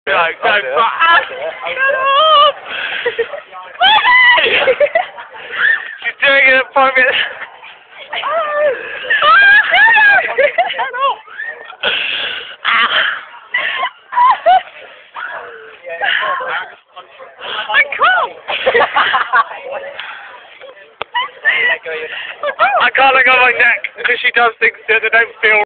No, don't fuck. Shut up! She's doing it at 5 minutes. Shut up! I can't! I can't let go of my neck because she does things that don't feel